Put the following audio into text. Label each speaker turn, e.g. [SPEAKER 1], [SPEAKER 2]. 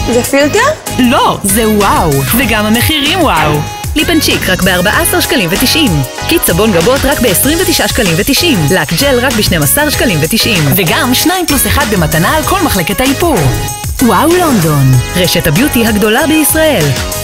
[SPEAKER 1] זה פילטר?
[SPEAKER 2] לא, זה וואו. וגם המחירים וואו. ליפנצ'יק רק ב-14 שקלים ו-90. קיט סבון גבות רק ב-29 שקלים ו-90. לק ג'ל רק ב-12 שקלים ו-90. וגם 2+1 במתנה על כל מחלקת האיפור. וואו לונדון, רשת הביוטי הגדולה בישראל.